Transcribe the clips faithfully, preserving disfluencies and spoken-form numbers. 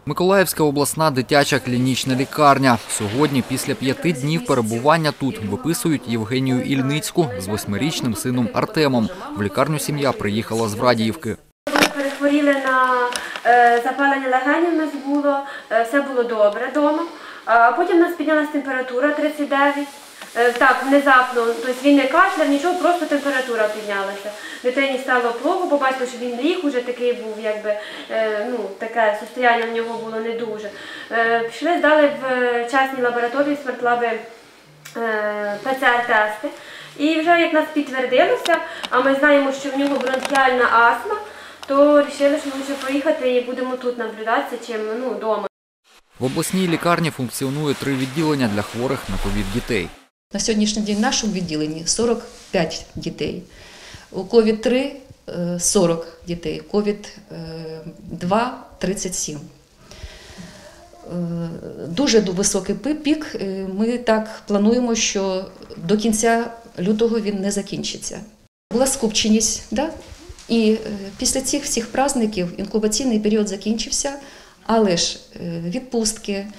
Миколаївська обласна дитяча клінічна лікарня. Сьогодні, після п'яти днів перебування тут, виписують Євгенію Ільницьку з восьмирічним сином Артемом. В лікарню сім'я приїхала з Врадіївки. Ми перехворіли на запалення легенів, у нас було, все було добре вдома. А потім у нас піднялася температура тридцять дев'ять. Так, внезапно, тобто він не кашляв, нічого, просто температура піднялася. Дитині стало плохо, побачили, що він ліг, уже такий був, якби, ну, таке состояння в нього було не дуже. Пішли, здали в частній лабораторії смартлаби пе це ер тести. І вже як нас підтвердилося, а ми знаємо, що в нього бронхіальна астма, то вирішили, що лучше поїхати і будемо тут наблюдатися, чим, ну, вдома. В обласній лікарні функціонує три відділення для хворих на ковід дітей. На сьогоднішній день в нашому відділенні сорок п'ять дітей, у ковід три – сорок дітей, ковід два – тридцять сім. Дуже високий пік, ми так плануємо, що до кінця лютого він не закінчиться. Була скупченість, да? І після цих всіх праздників інкубаційний період закінчився, але ж відпустки,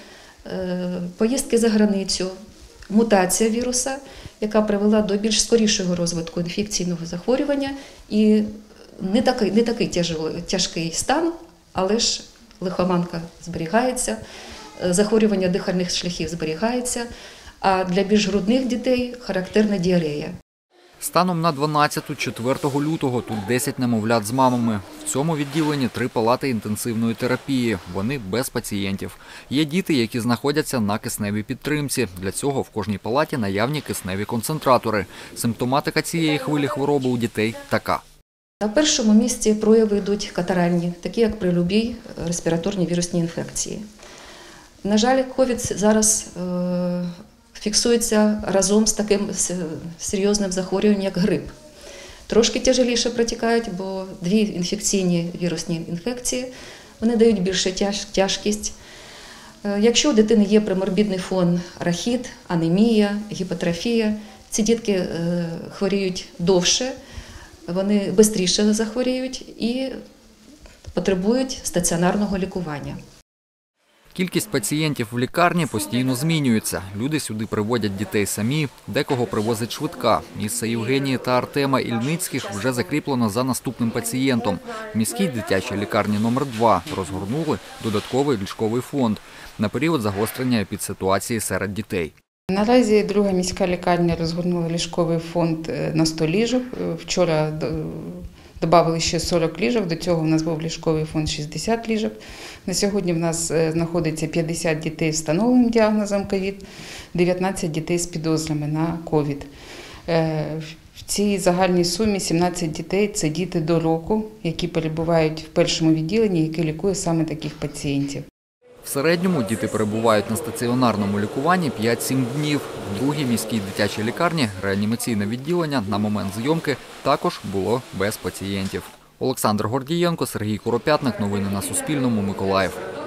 поїздки за границю, мутація віруса, яка привела до більш скорішого розвитку інфекційного захворювання і не такий, не такий тяжкий стан, але ж лихоманка зберігається, захворювання дихальних шляхів зберігається, а для більш грудних дітей характерна діарея. Станом на дванадцяте – четвертого лютого тут десять немовлят з мамами. В цьому відділенні три палати інтенсивної терапії. Вони без пацієнтів. Є діти, які знаходяться на кисневій підтримці. Для цього в кожній палаті наявні кисневі концентратори. Симптоматика цієї хвилі хвороби у дітей така. На першому місці прояви йдуть катаральні, такі як при любій респіраторній вірусній інфекції. На жаль, ковід зараз е фіксується разом з таким серйозним захворюванням, як грип. Трошки тяжеліше протікають, бо дві інфекційні вірусні інфекції, вони дають більшу тяжкість. Якщо у дитини є преморбідний фон рахіт, анемія, гіпотрофія, ці дітки хворіють довше, вони швидше захворіють і потребують стаціонарного лікування. Кількість пацієнтів в лікарні постійно змінюється. Люди сюди приводять дітей самі, декого привозить швидка. Місце Євгенії та Артема Ільницьких вже закріплено за наступним пацієнтом. В міській дитячій лікарні номер два розгорнули додатковий ліжковий фонд на період загострення епідситуації серед дітей. Наразі друга міська лікарня розгорнула ліжковий фонд на сто ліжок. Вчора додали ще сорок ліжок, до цього в нас був ліжковий фонд шістдесят ліжок. На сьогодні в нас знаходиться п'ятдесят дітей з встановленим діагнозом ковід, дев'ятнадцять дітей з підозрами на ковід. В цій загальній сумі сімнадцять дітей – це діти до року, які перебувають в першому відділенні, яке лікує саме таких пацієнтів. В середньому діти перебувають на стаціонарному лікуванні п'ять-сім днів. В другій міській дитячій лікарні реанімаційне відділення на момент зйомки також було без пацієнтів. Олександр Гордієнко, Сергій Куропятник. Новини на Суспільному. Миколаїв.